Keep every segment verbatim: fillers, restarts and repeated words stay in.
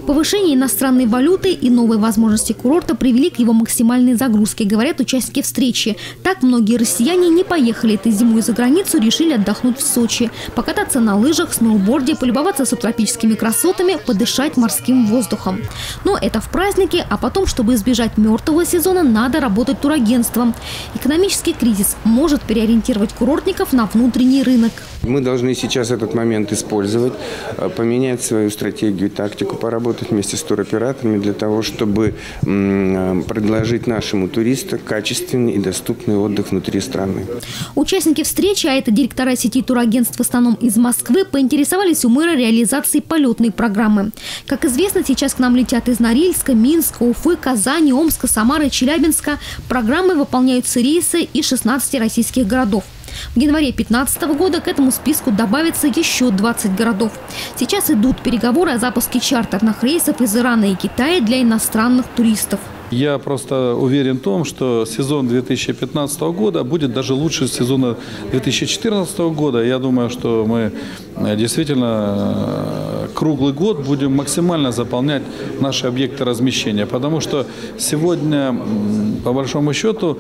Повышение иностранной валюты и новые возможности курорта привели к его максимальной загрузке, говорят участники встречи. Так многие россияне не поехали этой зимой за границу, решили отдохнуть в Сочи, покататься на лыжах, сноуборде, полюбоваться субтропическими красотами, подышать морским воздухом. Но это в празднике, а потом, чтобы избежать мертвого сезона, надо работать турагентством. Экономический кризис может переориентировать курортников на внутренний рынок. Мы должны сейчас этот момент использовать, поменять свою стратегию и тактику, поработать вместе с туроператорами для того, чтобы предложить нашему туристу качественный и доступный отдых внутри страны. Участники встречи, а это директора сети турагентств в основном из Москвы, поинтересовались у мэра реализацией полетной программы. Как известно, сейчас к нам летят из Норильска, Минска, Уфы, Казани, Омска, Самары, Челябинска. Программой выполняются рейсы из шестнадцати российских городов. В январе две тысячи пятнадцатого года к этому списку добавится еще двадцать городов. Сейчас идут переговоры о запуске чартерных рейсов из Ирана и Китая для иностранных туристов. Я просто уверен в том, что сезон две тысячи пятнадцатого года будет даже лучше сезона две тысячи четырнадцатого года. Я думаю, что мы действительно круглый год будем максимально заполнять наши объекты размещения. Потому что сегодня, по большому счету,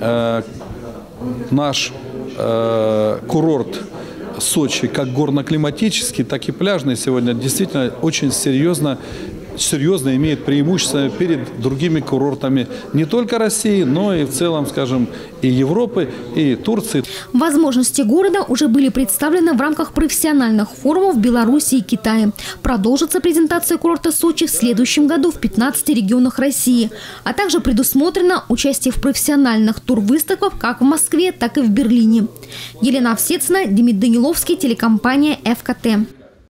наш курорт Сочи, как горно-климатический, так и пляжный, сегодня действительно очень серьезно, серьезно имеет преимущество перед другими курортами не только России, но и в целом, скажем, и Европы, и Турции. Возможности города уже были представлены в рамках профессиональных форумов в Беларуси и Китае. Продолжится презентация курорта Сочи в следующем году в пятнадцати регионах России. А также предусмотрено участие в профессиональных турвыставках как в Москве, так и в Берлине. Елена Овсецина, Демид Даниловский, телекомпания эф ка тэ.